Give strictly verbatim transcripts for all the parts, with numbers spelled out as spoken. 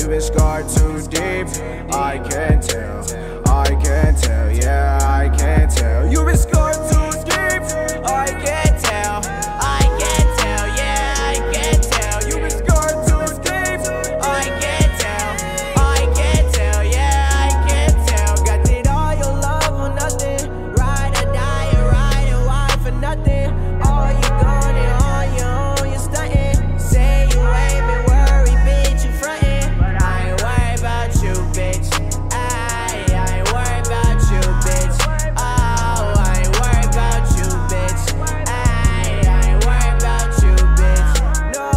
You've been scarred too deep. I can tell, I can tell, yeah, I can tell. You've been scarred too deep. I can tell, I can tell, yeah, I can tell. You've been scarred too deep. I can tell, I can tell, yeah, I can tell. Got it all, your love or nothing. Ride or die, or ride or why for nothing. All you gone and all you own, you stunting. Say you ain't been worried, bitch, you frontin'. But I ain't worried about you, bitch. I, I ain't worried about you, bitch. Oh, I ain't worried about you, bitch. I, I ain't worried about you, bitch. No,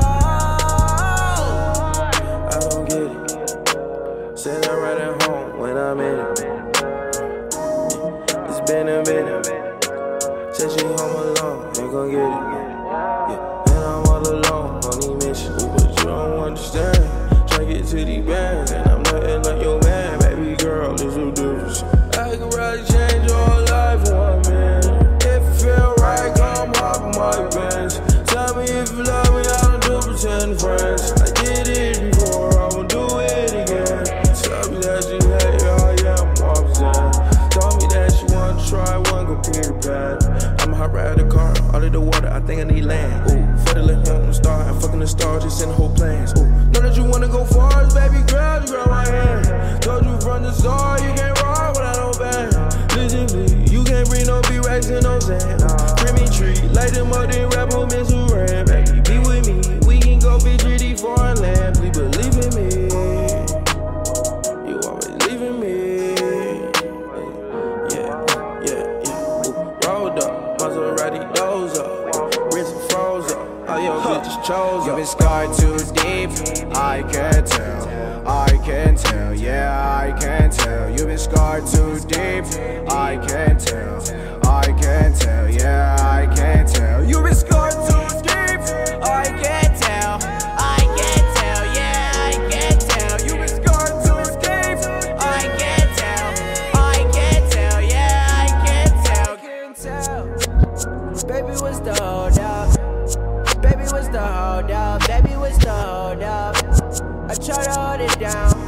I don't get it. Sitting right at home when I'm in it. It's been a minute. Said she home alone, ain't gon' get it. Yeah, and I'm all alone on these missions. Ooh, but you don't understand. Tryna get to these bands, and I'm nothing like your man. Baby girl, there's no difference. I could probably change your whole life in one minute. If it feel right, come hop in my bench. Tell me if you love me, I don't do pretend friends. I did it before, I won't do it again. Tell me that you hate, oh yeah, I'm opposite. Told me that you wanna try one computer pad. I'ma hop right out the car, all of the water, I think I need land. Ooh, federal him on the star, I'm fucking the stars, just in the whole plans. Ooh, know that you wanna go far, baby girl, you grab my hand. Told you from the start, you can't ride without no band. Listen to me, you can't bring no B-Rex and no sand. Creamy tree, light them up, then rap them in some ram. Baby, be with me, we can go be three D foreign land. Please believe in me, you always leaving me. Yeah, yeah, yeah. Ooh, rolled up, Maserati doze up, wrist froze up, all your bitches chose you've up. been scarred too deep. I can tell, I can tell, yeah, I can tell. You've been scarred too deep. I can tell, I can tell, yeah, I can tell. You've been scarred too deep. I can tell, I can tell, yeah, I can tell. You've been scarred too deep. I can tell, I can tell, yeah, I can tell. Can tell. Baby, what's the hold up? Baby, what's the hold up? Baby, what's the hold up? I try to hold it down.